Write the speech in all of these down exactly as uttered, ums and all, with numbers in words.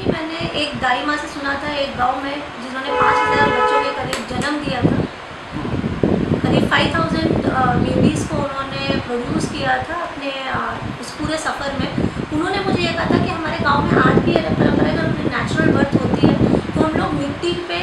कि मैंने एक दाई माँ से सुना था एक गांव में जिन्होंने पाँच हज़ार बच्चों के करीब जन्म दिया था। करीब फाइव थाउजेंड बेबीज़ को उन्होंने प्रोड्यूस किया था अपने uh, इस पूरे सफ़र में। उन्होंने मुझे ये कहा था कि हमारे गांव में आज भी ये परंपरा है, अगर नेचुरल बर्थ होती है तो हम लोग मिट्टी पे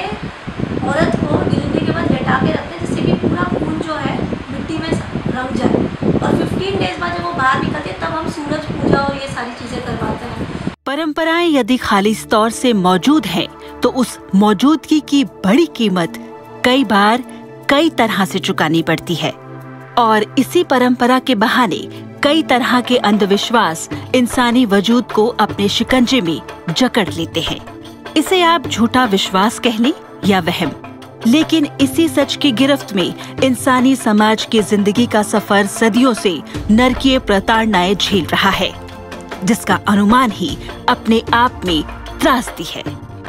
औरत को डिलीवरी के बाद लेटा के रखते हैं, जिससे कि पूरा खून जो है मिट्टी में रंग जाए, और फिफ्टीन डेज बाद जब वो बाहर निकलती है तब हम सूरज पूजा और ये सारी चीज़ें करवाते हैं। परंपराएं यदि खालिस तौर से मौजूद हैं, तो उस मौजूदगी की बड़ी कीमत कई बार कई तरह से चुकानी पड़ती है, और इसी परंपरा के बहाने कई तरह के अंधविश्वास इंसानी वजूद को अपने शिकंजे में जकड़ लेते हैं। इसे आप झूठा विश्वास कह लें या वहम, लेकिन इसी सच की गिरफ्त में इंसानी समाज की जिंदगी का सफर सदियों से नरकीय प्रताड़नाएं झेल रहा है, जिसका अनुमान ही अपने आप में त्रासदी है।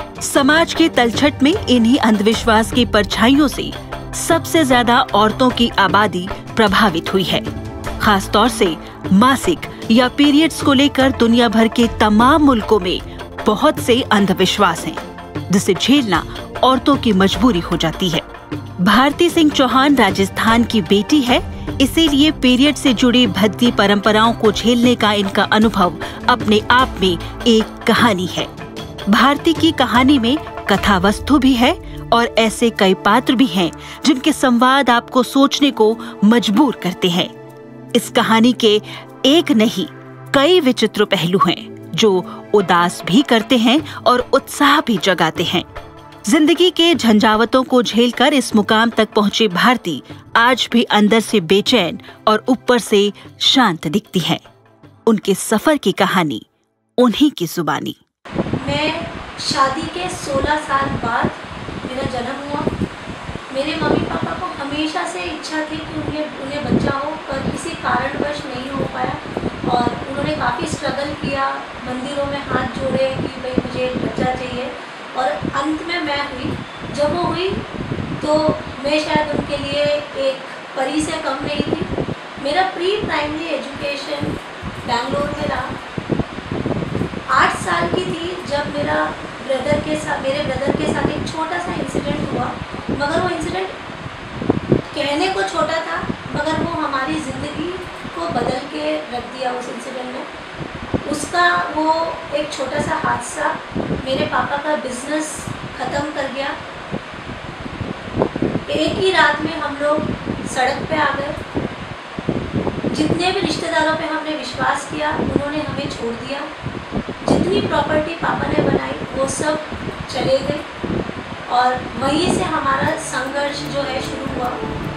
समाज के तलछट में इन्हीं अंधविश्वास की परछाइयों से सबसे ज्यादा औरतों की आबादी प्रभावित हुई है। खास तौर से मासिक या पीरियड्स को लेकर दुनिया भर के तमाम मुल्कों में बहुत से अंधविश्वास हैं, जिसे झेलना औरतों की मजबूरी हो जाती है। भारती सिंह चौहान राजस्थान की बेटी है, इसीलिए पीरियड से जुड़ी भद्दी परंपराओं को झेलने का इनका अनुभव अपने आप में एक कहानी है। भारती की कहानी में कथा वस्तु भी है और ऐसे कई पात्र भी हैं जिनके संवाद आपको सोचने को मजबूर करते हैं। इस कहानी के एक नहीं कई विचित्र पहलू हैं जो उदास भी करते हैं और उत्साह भी जगाते हैं। जिंदगी के झंझावतों को झेलकर इस मुकाम तक पहुंचे भारती आज भी अंदर से बेचैन और ऊपर से शांत दिखती हैं। उनके सफर की कहानी उन्हीं की जुबानी। मैं शादी के सोलह साल बाद मेरा जन्म हुआ। मेरे मम्मी पापा को हमेशा से इच्छा थी कि उन्हें उन्हें बच्चा हो, पर किसी कारणवश नहीं हो पाया, और उन्होंने काफ़ी स्ट्रगल किया, मंदिरों में हाथ जोड़े कि भाई मुझे एक बच्चा चाहिए, और अंत में मैं हुई। जब वो हुई तो मैं शायद उनके लिए एक परी से कम नहीं थी। मेरा प्री प्राइमरी एजुकेशन बेंगलोर में रहा। आठ साल की थी जब मेरा ब्रदर के साथ मेरे ब्रदर के साथ एक छोटा सा इंसिडेंट हुआ, मगर वो इंसिडेंट कहने को छोटा था, मगर वो हमारी ज़िंदगी को बदल के रख दिया। उस इंसिडेंट में उसका वो एक छोटा सा हादसा मेरे पापा का बिजनेस ख़त्म कर गया। एक ही रात में हम लोग सड़क पे आ गए। जितने भी रिश्तेदारों पे हमने विश्वास किया उन्होंने हमें छोड़ दिया। जितनी प्रॉपर्टी पापा ने बनाई वो सब चले गए, और वहीं से हमारा संघर्ष जो है शुरू हुआ।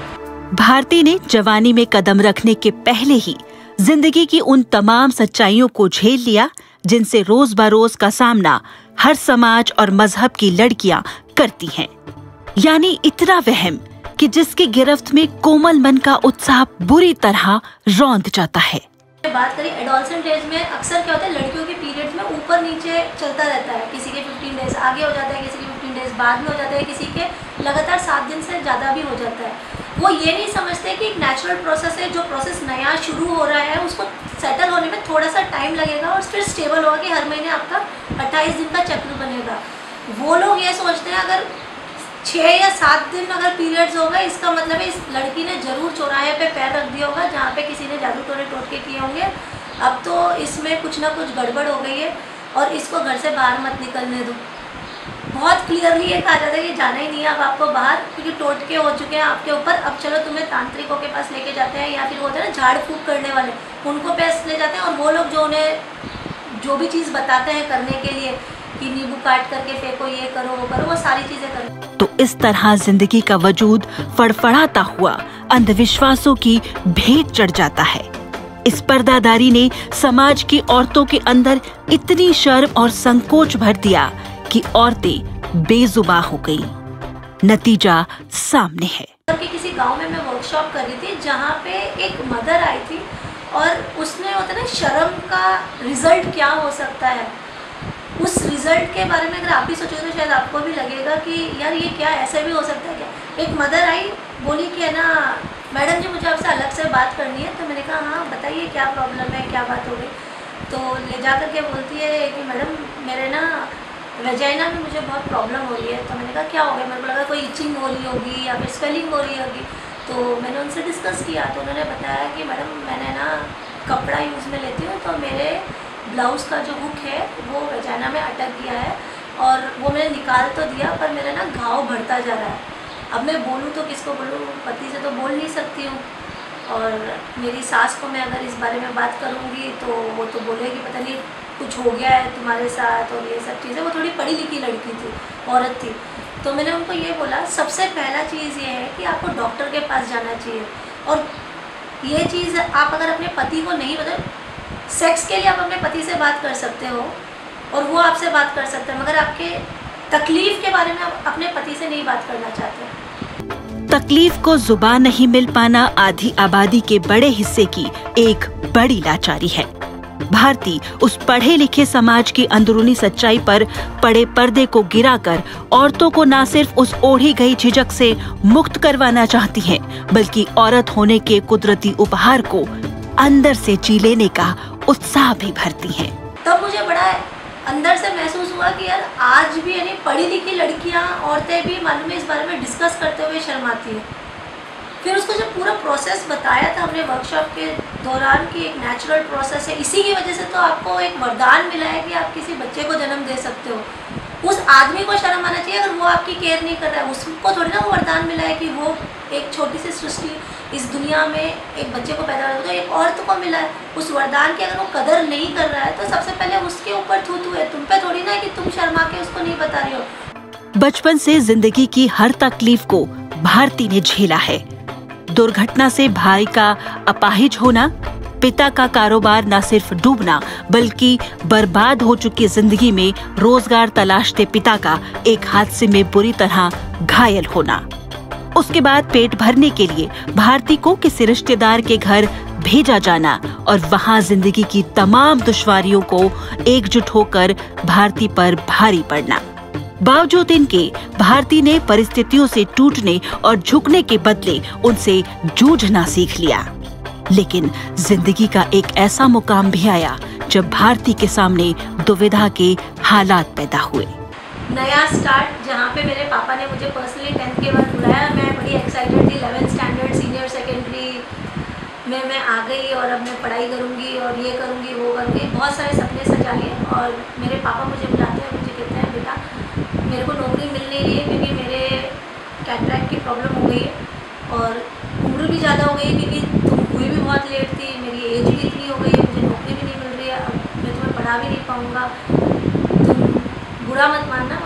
भारती ने जवानी में कदम रखने के पहले ही जिंदगी की उन तमाम सच्चाइयों को झेल लिया जिनसे रोज बरोज का सामना हर समाज और मजहब की लड़कियां करती हैं। यानी इतना वहम कि जिसकी गिरफ्त में कोमल मन का उत्साह बुरी तरह रौंद जाता है। बात करें एडोलसेंट एज में अक्सर क्या होता है, लड़कियों के पीरियड्स में ऊपर नीचे चलता रहता है। किसी के फिफ्टीन डेज आगे हो जाता है, किसी के फिफ्टीन डेज बाद में हो जाता है, किसी के लगातार सात दिन से ज़्यादा भी हो जाता है। वो ये नहीं समझते कि एक नेचुरल प्रोसेस है, जो प्रोसेस नया शुरू हो रहा है उसको सेटल होने में थोड़ा सा टाइम लगेगा, और फिर स्टेबल होगा कि हर महीने आपका अट्ठाईस दिन का चक्र बनेगा। वो लोग ये सोचते हैं अगर छः या सात दिन अगर पीरियड्स हो गए, इसका मतलब है इस लड़की ने जरूर चौराहे पे पैर रख दिया होगा जहाँ पे किसी ने जादू टोने टोटके किए होंगे। अब तो इसमें कुछ ना कुछ गड़बड़ हो गई है और इसको घर से बाहर मत निकलने दो। बहुत क्लियरली ये कहा जाता है कि जाना ही नहीं है अब आपको बाहर, क्योंकि टोटके हो चुके हैं आपके ऊपर। अब चलो तुम्हें तांत्रिकों के पास लेके जाते हैं, या फिर वो होता है ना झाड़ फूक करने वाले, उनको पास ले जाते हैं, और वो लोग जो उन्हें जो भी चीज़ बताते हैं करने के लिए कि नींबू काट करके फेंको, ये करो वो करो, वो सारी चीज़ें करो। तो इस तरह जिंदगी का वजूद फड़फड़ाता हुआ अंधविश्वासों की भेंट चढ़ जाता है। इस पर्दादारी ने समाज की औरतों के अंदर इतनी शर्म और संकोच भर दिया कि औरतें बेजुबान हो गईं। नतीजा सामने है। कि किसी गांव में मैं वर्कशॉप कर रही थी जहाँ पे एक मदर आई थी, और उसने होता है ना शर्म का रिजल्ट क्या हो सकता है, उस रिजल्ट के बारे में अगर आप भी सोचोगे तो शायद आपको भी लगेगा कि यार ये क्या, ऐसे भी हो सकता है क्या। एक मदर आई, बोली कि है ना मैडम जी मुझे आपसे अलग से बात करनी है। तो मैंने कहा हाँ बताइए क्या प्रॉब्लम है, क्या बात हो गई। तो ले जा कर के बोलती है कि मैडम मेरे ना वेजाइना में मुझे बहुत प्रॉब्लम हो रही है। तो मैंने कहा क्या हो गया, मेरे को लगा कोई इचिंग हो रही होगी या फिर स्वेलिंग हो रही होगी। तो मैंने उनसे डिस्कस किया तो उन्होंने बताया कि मैडम मैंने ना कपड़ा यूज़ में लेती हूँ, तो मेरे ब्लाउज़ का जो हुक है वो वेजाइना में अटक गया है और वो मैंने निकाल तो दिया पर मेरा ना घाव बढ़ता जा रहा है। अब मैं बोलूँ तो किसको बोलूँ, पति से तो बोल नहीं सकती हूँ, और मेरी सास को मैं अगर इस बारे में बात करूँगी तो वो तो बोलेगी पता नहीं कुछ हो गया है तुम्हारे साथ और ये सब चीज़ें। वो थोड़ी पढ़ी लिखी लड़की थी, औरत थी। तो मैंने उनको ये बोला सबसे पहला चीज़ ये है कि आपको डॉक्टर के पास जाना चाहिए। और ये चीज़ आप अगर अपने पति को नहीं बता, सेक्स के लिए आप अपने पति से बात कर सकते हो और वो आपसे बात कर सकते हैं, मगर आपके तकलीफ़ के बारे में आप अपने पति से नहीं बात करना चाहते। तकलीफ को जुबान नहीं मिल पाना आधी आबादी के बड़े हिस्से की एक बड़ी लाचारी है। भारती उस पढ़े लिखे समाज की अंदरूनी सच्चाई पर पड़े पर्दे को गिराकर औरतों को न सिर्फ उस ओढ़ी गई झिझक से मुक्त करवाना चाहती हैं, बल्कि औरत होने के कुदरती उपहार को अंदर से जी लेने का उत्साह भी भरती हैं। तब मुझे बड़ा अंदर से महसूस हुआ कि यार आज भी यानी पढ़ी लिखी लड़कियां, औरतें भी मालूम है इस बारे में डिस्कस करते हुए शर्माती है। फिर उसको जब पूरा प्रोसेस बताया था हमने वर्कशॉप के दौरान कि एक नेचुरल प्रोसेस है, इसी की वजह से तो आपको एक वरदान मिला है कि आप किसी बच्चे को जन्म दे सकते हो। उस आदमी को शर्म आना चाहिए अगर वो आपकी केयर नहीं कर रहा है। उसको थोड़ी ना वो वरदान मिला है कि वो एक छोटी सी सृष्टि इस दुनिया में एक बच्चे को पैदा कर, तो एक औरत को मिला है। उस वरदान की अगर वो कदर नहीं कर रहा है तो सबसे पहले उसके ऊपर थू थू है, तुम पे थोड़ी ना कि तुम शर्मा के उसको नहीं बता रही हो। बचपन से जिंदगी की हर तकलीफ को भारती ने झेला है। दुर्घटना से भाई का अपाहिज होना, पिता का कारोबार न सिर्फ डूबना बल्कि बर्बाद हो चुकी जिंदगी में रोजगार तलाशते पिता का एक हादसे में बुरी तरह घायल होना, उसके बाद पेट भरने के लिए भारती को किसी रिश्तेदार के घर भेजा जाना और वहां जिंदगी की तमाम दुश्वारियों को एकजुट होकर भारती पर भारी पड़ना। बावजूद इनके भारती ने परिस्थितियों से टूटने और झुकने के बदले उनसे जूझना सीख लिया। लेकिन जिंदगी का एक ऐसा मुकाम भी आया जब भारती के सामने दुविधा के हालात पैदा हुए। नया स्टार्ट जहाँ पे मेरे पापा ने मुझे पर्सनली टेंथ के बाद बुलाया, मैं बड़ी एक्साइटेड थी। इलेवेंथ स्टैंडर्ड सीनियर सेकेंडरी में मैं आ गई और अब मैं पढ़ाई करूँगी और ये करूँगी वो करूँगी, बहुत सारे सपने सजा लिए। और मेरे पापा मुझे बुलाते हैं, मुझे कहते हैं बेटा मेरे को नौकरी मिल नहीं रही है क्योंकि मेरे कैटरैक्ट की प्रॉब्लम हो गई है और उम्र भी ज़्यादा हो गई है क्योंकि तुम हुई भी बहुत लेट थी, मेरी एज भी इतनी हो गई है, मुझे नौकरी भी नहीं मिल रही है, अब मैं तुम्हें पढ़ा भी नहीं पाऊँगा। तुम बुरा मत मानना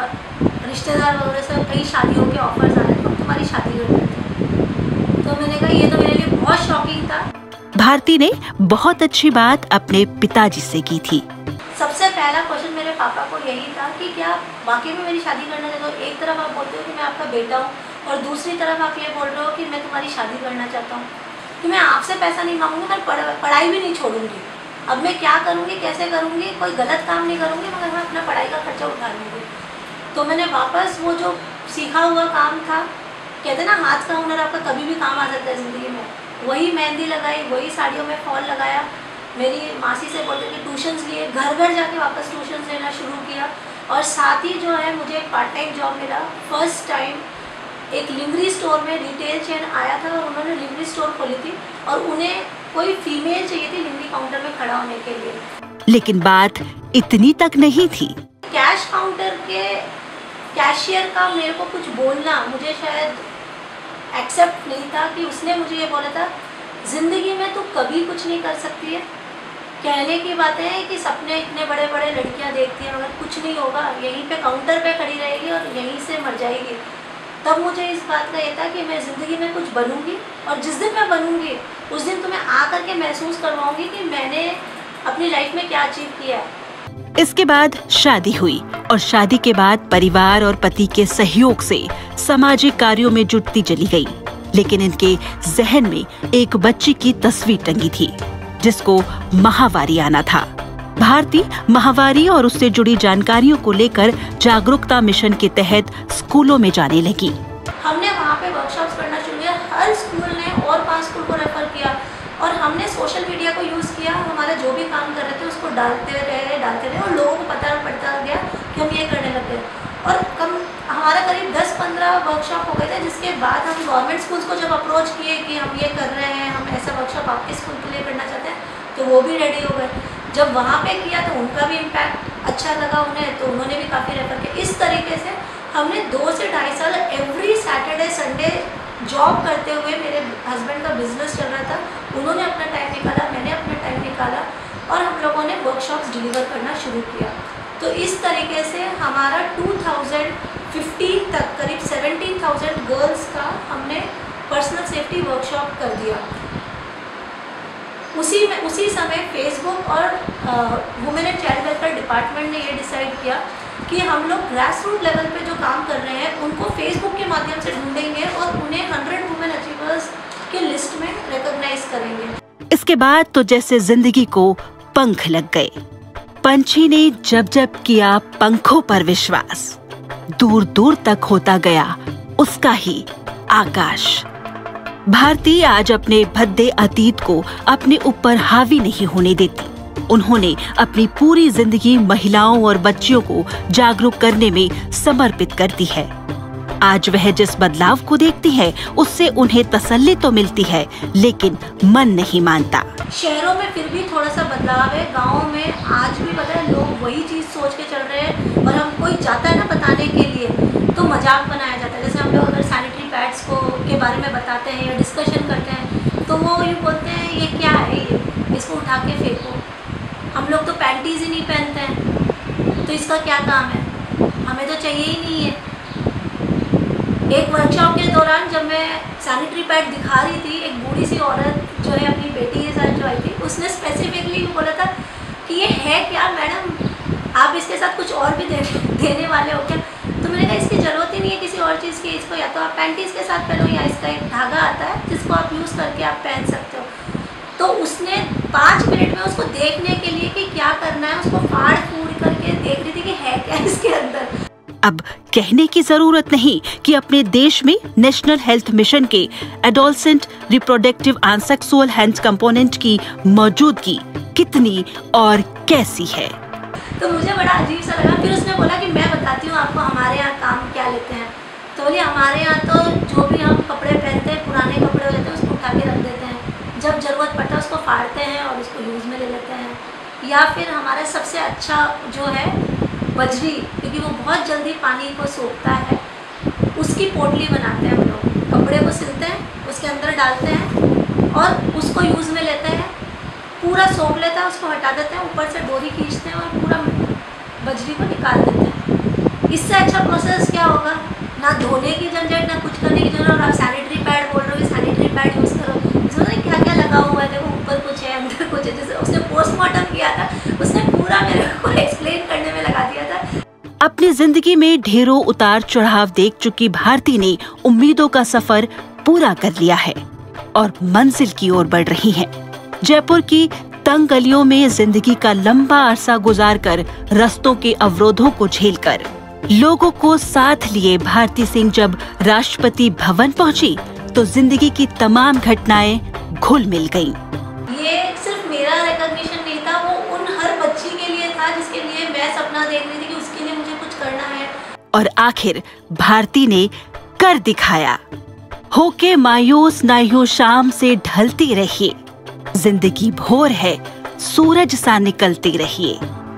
मगर रिश्तेदार वगैरह से कई शादियों के ऑफर्स आ रहे हैं, तो तुम्हारी शादी कर देते हैं। तो मैंने कहा ये तो मेरे लिए बहुत शॉकिंग था। भारती ने बहुत अच्छी बात अपने पिताजी से की थी। सबसे पहला क्वेश्चन मेरे पापा को यही था कि क्या वाकई में मेरी शादी करना चाहते हो। एक तरफ आप बोलते हो कि मैं आपका बेटा हूँ और दूसरी तरफ आप ये बोल रहे हो कि मैं तुम्हारी शादी करना चाहता हूँ, कि मैं आपसे पैसा नहीं मांगूंगी, मैं पढ़, पढ़ाई भी नहीं छोड़ूंगी। अब मैं क्या करूँगी, कैसे करूँगी, कोई गलत काम नहीं करूँगी मगर मैं अपना पढ़ाई का खर्चा उठा लूँगी। तो मैंने वापस वो जो सीखा हुआ काम था, कहते ना हाथ का हुनर आपका कभी भी काम आ सकता है ज़िंदगी में, वही मेहंदी लगाई, वही साड़ियों में फॉल लगाया। मेरी मासी से बोलते कि ट्यूशन्स लिए, घर घर जाके वापस ट्यूशन्स लेना शुरू किया। और साथ ही जो है मुझे एक पार्ट टाइम जॉब मिला। फर्स्ट टाइम एक लिंगरी स्टोर में रिटेल चेन आया था और उन्होंने लिंगरी स्टोर खोली थी और उन्हें कोई फीमेल चाहिए थी लिंगरी काउंटर में खड़ा होने के लिए। लेकिन बात इतनी तक नहीं थी। कैश काउंटर के कैशियर का मेरे को कुछ बोलना मुझे शायद एक्सेप्ट नहीं था कि उसने मुझे ये बोला था ज़िंदगी में तू कभी कुछ नहीं कर सकती है। कहने की बातें हैं कि सपने इतने बड़े बड़े लड़कियां देखती हैं मगर कुछ नहीं होगा, यहीं पे काउंटर पे खड़ी रहेगी और यहीं से मर जाएगी। तब मुझे इस बात का ये था कि मैं ज़िंदगी में कुछ बनूंगी और जिस दिन मैं बनूंगी उस दिन तुम्हें आकर के महसूस करवाऊंगी कि मैंने अपनी लाइफ में क्या अचीव किया है। इसके बाद शादी हुई और शादी के बाद परिवार और पति के सहयोग से सामाजिक कार्यों में जुटती चली गई। लेकिन इनके जहन में एक बच्ची की तस्वीर टंगी थी जिसको माहवारी आना था। भारती माहवारी और उससे जुड़ी जानकारियों को लेकर जागरूकता मिशन के तहत स्कूलों में जाने लगी। हमने वहाँ पे वर्कशॉप्स करना शुरू किया, हर स्कूल ने और पांच स्कूल को रेफर किया और हमने सोशल मीडिया को यूज़ किया। हमारा जो भी काम कर रहे थे उसको डालते रहे डालते रहे और लोगों को पता पड़ता गया कि कि हम ये करने लग गए। और कम हमारा करीब दस पंद्रह वर्कशॉप हो गए थे, जिसके बाद हम गवर्नमेंट स्कूल्स को जब अप्रोच किए कि हम ये कर रहे हैं, हम ऐसा वर्कशॉप आपके स्कूल के लिए करना चाहते हैं, तो वो भी रेडी हो गए। जब वहाँ पे किया तो उनका भी इम्पैक्ट अच्छा लगा उन्हें, तो उन्होंने भी काफ़ी रेफर किया। इस तरीके से हमने दो से ढाई साल एवरी सैटरडे संडे जॉब करते हुए, मेरे हस्बैंड का बिजनेस चल रहा था, उन्होंने अपना टाइम निकाला, मैंने अपना टाइम निकाला और हम लोगों ने वर्कशॉप्स डिलीवर करना शुरू किया। तो इस तरीके से हमारा दो हज़ार पंद्रह तक करीब सत्रह हज़ार गर्ल्स का हमने पर्सनल सेफ्टी वर्कशॉप कर दिया। उसी में उसी समय फेसबुक और women and child welfare department ने ये डिसाइड किया कि हम लोग ग्रास रूट लेवल पे जो काम कर रहे हैं उनको फेसबुक के माध्यम से ढूंढेंगे और उन्हें हंड्रेड वुमेन अचीवर्स के लिस्ट में रिकॉग्नाइज करेंगे। इसके बाद तो जैसे जिंदगी को पंख लग गए। पंछी ने जब जब किया पंखों पर विश्वास, दूर दूर तक होता गया उसका ही आकाश। भारती आज अपने भद्दे अतीत को अपने ऊपर हावी नहीं होने देती। उन्होंने अपनी पूरी जिंदगी महिलाओं और बच्चियों को जागरूक करने में समर्पित कर दी है। आज वह जिस बदलाव को देखती है उससे उन्हें तसल्ली तो मिलती है, लेकिन मन नहीं मानता। शहरों में फिर भी थोड़ा सा बदलाव है, गाँव में आज भी पता है लोग वही चीज़ सोच के चल रहे हैं। और हम कोई जाता है ना बताने के लिए तो मजाक बनाया जाता है। जैसे हम लोग अगर सैनिटरी पैड्स को के बारे में बताते हैं या डिस्कशन करते हैं तो वो ये बोलते हैं ये क्या है, ये इसको उठा के फेंको। हम लोग तो पैंटीज ही नहीं पहनते हैं तो इसका क्या काम है, हमें तो चाहिए ही नहीं है। एक वर्कशॉप के दौरान जब मैं सैनिटरी पैड दिखा रही थी, एक बूढ़ी सी औरत जो है अपनी बेटी के साथ जो आई थी, उसने स्पेसिफिकली बोला था कि ये है क्या मैडम, आप इसके साथ कुछ और भी दे, देने वाले हो क्या? तो मैंने कहा इसकी ज़रूरत ही नहीं है किसी और चीज़ की, इसको या तो आप पैंटीज के साथ पहनो या इसका एक धागा आता है जिसको आप यूज़ करके आप पहन सकते हो। तो उसने पाँच मिनट में उसको देखने के लिए कि क्या करना है, उसको फाड़ फूड़ करके देख रही थी कि है क्या इसके अंदर। अब कहने की जरूरत नहीं कि अपने देश में नेशनल हेल्थ मिशन के adolescent reproductive and sexual health component की मौजूदगी कितनी और कैसी है। तो मुझे बड़ा अजीब सा लगा। फिर उसने बोला कि मैं बताती हूँ आपको हमारे यहाँ काम क्या लेते हैं। तो बोलिए हमारे यहाँ तो जो भी हम कपड़े पहनते हैं, पुराने कपड़े हो जाते हैं, उसको उठा के रख देते हैं, जब ज़रूरत पड़ता है उसको फाड़ते हैं और उसको यूज़ में ले लेते हैं। या फिर हमारा सबसे अच्छा जो है बजरी, क्योंकि वो बहुत जल्दी पानी को सोखता है, उसकी पोटली बनाते हैं हम लोग। कपड़े को सिलते हैं, उसके अंदर डालते हैं और उसको यूज़ में लेते हैं, पूरा सोख लेता है, उसको हटा देते हैं, ऊपर से डोरी खींचते हैं और पूरा बजरी को निकाल देते हैं। इससे अच्छा प्रोसेस क्या होगा? ना धोने की झंझट, ना कुछ करने की झंझट। और आप सैनिटरी पैड बोल रहे हो, सैनिटरी पैड यूज़ करो, इसमें क्या क्या लगा हुआ है, देखो ऊपर कुछ है अंदर कुछ है। जैसे उसने पोस्टमार्टम किया था, उसने पूरा मेरे को एक्सप्लेन करने में लगा दिया था। अपनी जिंदगी में ढेरों उतार चढ़ाव देख चुकी भारती ने उम्मीदों का सफर पूरा कर लिया है और मंजिल की ओर बढ़ रही हैं। जयपुर की तंग गलियों में जिंदगी का लंबा अरसा गुजारकर, रस्तों के अवरोधों को झेलकर, लोगों को साथ लिए भारती सिंह जब राष्ट्रपति भवन पहुंची तो जिंदगी की तमाम घटनाएं घुल मिल गईं। ये सिर्फ मेरा रिकॉग्निशन नहीं था, वो उन हर बच्ची के लिए था जिसके लिए मैं सपना देख रही थी कि उसके लिए मुझे कुछ करना है। और आखिर भारती ने कर दिखाया। होके मायूस ना यूं शाम से ढलती रहिए, जिंदगी भोर है सूरज सा निकलती रहिए।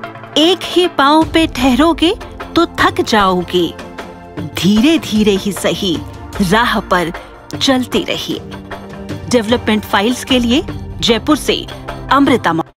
एक ही पांव पे ठहरोगे तो थक जाओगे, धीरे धीरे ही सही राह पर चलती रहिए। डेवलपमेंट फाइल्स के लिए जयपुर से अमृता।